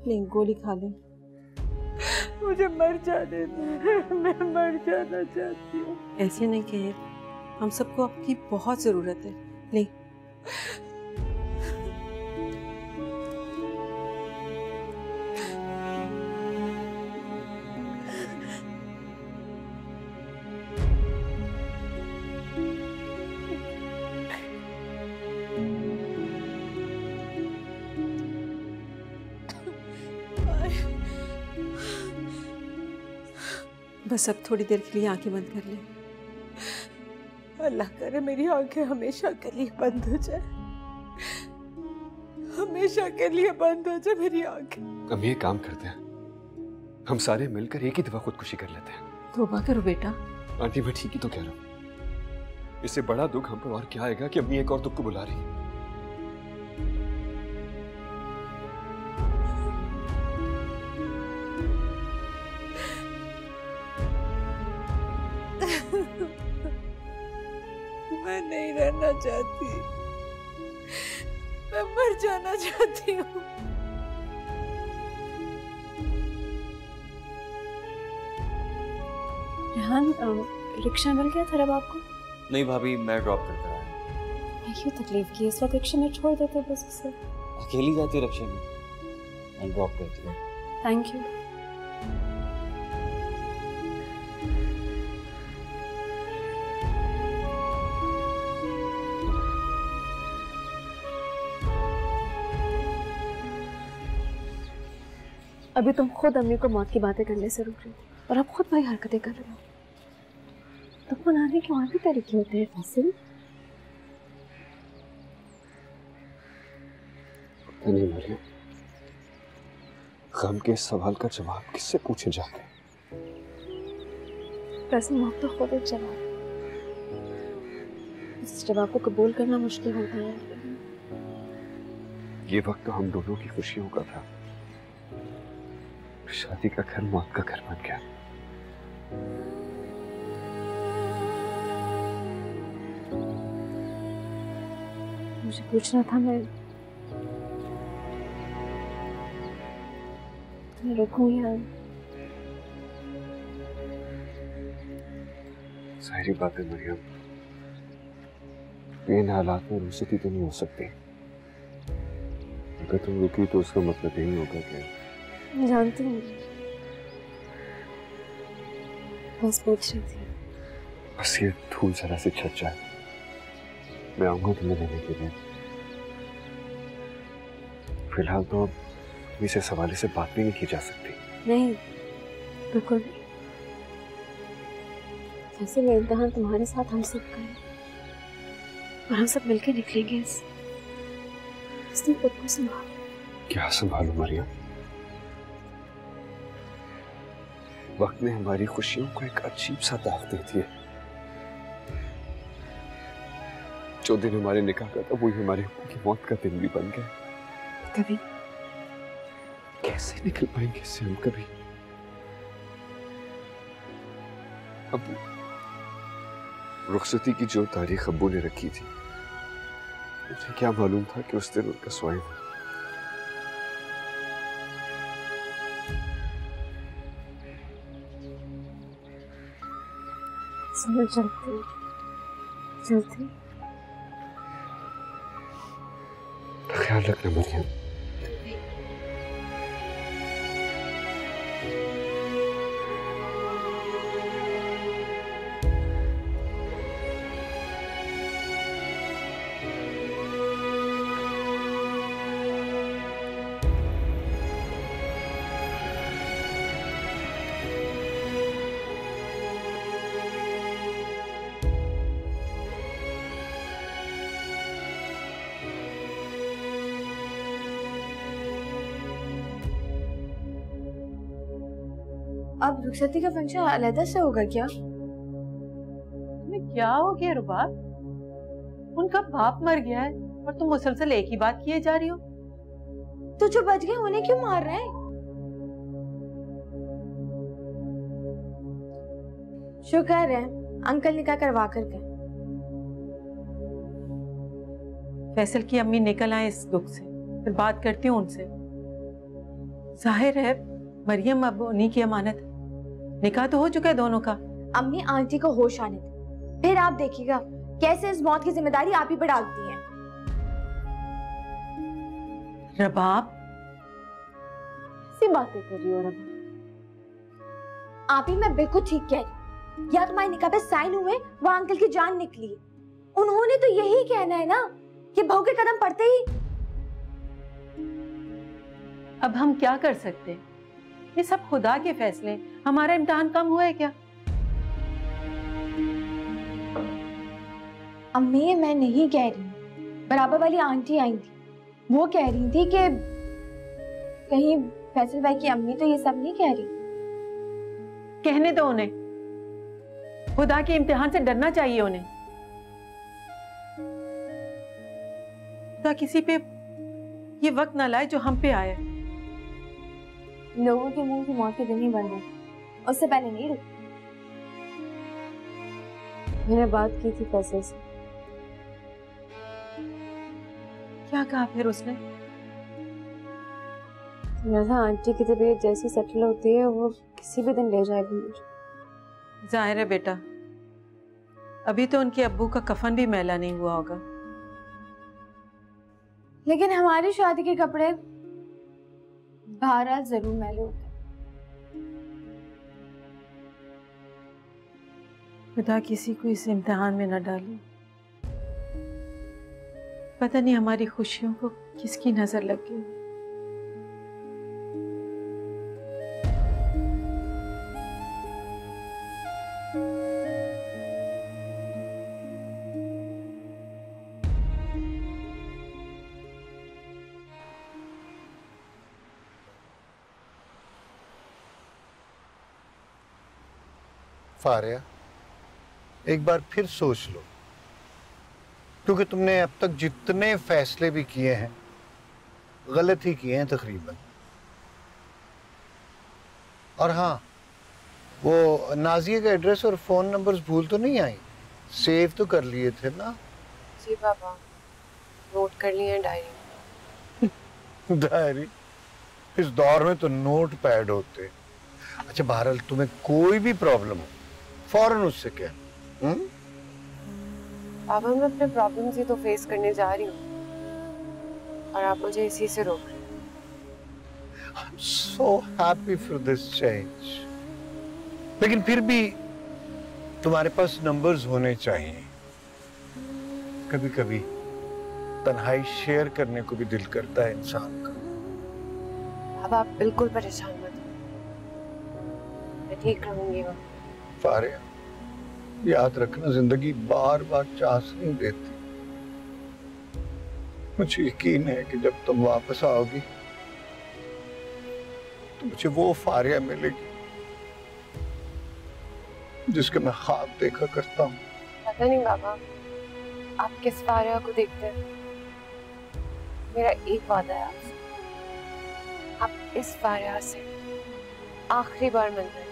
नहीं, गोली खा ले। मुझे मर जाने दो, मैं मर जाना चाहती हूँ। ऐसे नहीं कहे, हम सबको आपकी बहुत जरूरत है। ले। बस अब थोड़ी देर के लिए आंखें बंद कर ले। अल्लाह करे मेरी आंखें हमेशा के लिए बंद हो जाए, हमेशा के लिए बंद हो जाए मेरी आंखें। हम ये काम करते हैं, हम सारे मिलकर एक ही दफा खुदकुशी कर लेते हैं। तौबा करो बेटा। आंटी मैं ठीक ही तो कह रहा हूँ। इससे बड़ा दुख हम पर और क्या आएगा कि अम्मी एक और दुख को बुला रही है। मैं नहीं रहना चाहती, मैं मर जाना चाहती हूँ। रेहान, रिक्शा मिल गया था रब आपको? नहीं भाभी, मैं ड्रॉप करता रहा। क्यों तकलीफ की? इस वक्त रिक्शा में छोड़ देते बस उसे। अकेली जाती है रिक्शे में, मैं ड्रॉप करती हूँ। Thank you. अभी तुम खुद अम्मी को मौत की बातें करने से रोक रही थी और अब खुद वही हरकतें कर रहे हो। तुम मनाने के और भी तरीके होते हैं फैसल। नहीं मरियम, गम के इस सवाल का जवाब किससे पूछे जाके? फैसल, मौत तो खुद एक जवाब है। इस जवाब को कबूल करना मुश्किल होता है। ये वक्त तो हम दोनों की खुशियों का था। शादी का घर मौत का घर बन गया। मुझे पूछना था, मैं तुम्हें रोकूं या? सारी बातें मरियम, इन हालात में रुखसती तो नहीं हो सकती। अगर तुम रुकी तो उसका मतलब यही होगा कि जानती हूँ, बस पूछ रही थी। बस ये धूल जरा से छट जाए, मैं आऊंगा तुम्हें लेने के लिए। फिलहाल तो इस हवाले से बात भी नहीं की जा सकती। नहीं, बिल्कुल नहीं। जैसे मैं इम्तिहान तुम्हारे साथ हम सब का है और हम सब मिलकर निकलेंगे। इसलिए खुद को संभालो। क्या संभालू मरियम? वक्त ने हमारी खुशियों को एक अजीब सा दाग दे दिया। जो दिन हमारे निकाह का था, वही हमारे की मौत का दिन भी बन गया। कभी कैसे निकल पाएंगे इससे हम कभी? अब रुखसती की जो तारीख अब्बू ने रखी थी, मुझे क्या मालूम था कि उस दिन उनका स्वाइन है। चलती चलती ख्याल रखना मरियम। अब रुखसती का फंक्शन अलग से होगा क्या? तुम्हें क्या हो गया रुबाब? उनका बाप मर गया है और तुम मुसलसल एक ही बात किए जा रही हो। तो जो बच गए उन्हें क्यों मार रहे हैं? शुक्र है अंकल निकाह करवा कर गए। फैसल की अम्मी निकल आए इस दुख से, फिर बात करती हूँ उनसे। जाहिर है मरियम अब उन्हीं की अमानत। निकाह तो हो चुका है दोनों का। अम्मी आंटी को होश आने दे, फिर आप देखिएगा कैसे इस मौत की जिम्मेदारी आप ही पर डालती हैं। रबाब, कैसी बातें कर रही हो रबाब? आप ही मैं बिल्कुल ठीक कह रही हूँ। या तुम्हारे निकाह पे साइन हुए वो अंकल की जान निकली, उन्होंने तो यही कहना है ना कि बहू के कदम पड़ते ही। अब हम क्या कर सकते हैं? ये सब खुदा के फैसले। हमारा इम्तिहान कम हुआ है क्या? अम्मी मैं नहीं कह रही, बराबर वाली आंटी आई थी, वो कह रही थी कि कहीं फैसल भाई की अम्मी तो ये सब नहीं कह रही। कहने दो उन्हें, खुदा के इम्तिहान से डरना चाहिए उन्हें। खुदा किसी पे ये वक्त ना लाए जो हम पे आए। लोगों के मुंह की मौत के दिन ही बंद है, उससे पहले नहीं रुक। मैंने बात की थी फैसल से। क्या कहा फिर उसने? सुना आंटी की तबीयत जैसी सेटल होती है वो किसी भी दिन ले जाएगी मुझे। जाहिर है बेटा, अभी तो उनके अब्बू का कफन भी मैला नहीं हुआ होगा। लेकिन हमारी शादी के कपड़े बहरहाल जरूर मैले होते। खुदा किसी को इस इम्तिहान में न डाले। पता नहीं हमारी खुशियों को किसकी नजर लग गई। फारिया, एक बार फिर सोच लो, क्योंकि तुमने अब तक जितने फैसले भी किए हैं गलत ही किए हैं तकरीबन। और हाँ, वो नाजिया का एड्रेस और फोन नंबर्स भूल तो नहीं आई? सेव तो कर लिए थे ना? जी पापा, नोट कर लिए हैं डायरी। डायरी? इस दौर में तो नोट पैड होते। अच्छा बहरहाल, तुम्हें कोई भी प्रॉब्लम हो फौरन उससे कह। पापा मैं अपने प्रॉब्लम्स ही तो फेस करने जा रही हूँ और आप मुझे इसी से रोक रहे हैं। I'm so happy for this change. लेकिन फिर भी तुम्हारे पास नंबर्स होने चाहिए। कभी कभी तन्हाई शेयर करने को भी दिल करता है इंसान का। अब आप बिल्कुल परेशान मत हो, मैं ठीक रहूंगी। फारिया, याद रखना, जिंदगी बार बार चांस नहीं देती। मुझे यकीन है कि जब तुम वापस आओगी तो मुझे वो फारिया मिलेगी जिसके मैं ख्वाब देखा करता हूँ। पता नहीं बाबा आप किस फारिया को देखते हैं। मेरा एक वादा है आपसे, आप इस फारिया से आखिरी बार मिल रहे हैं।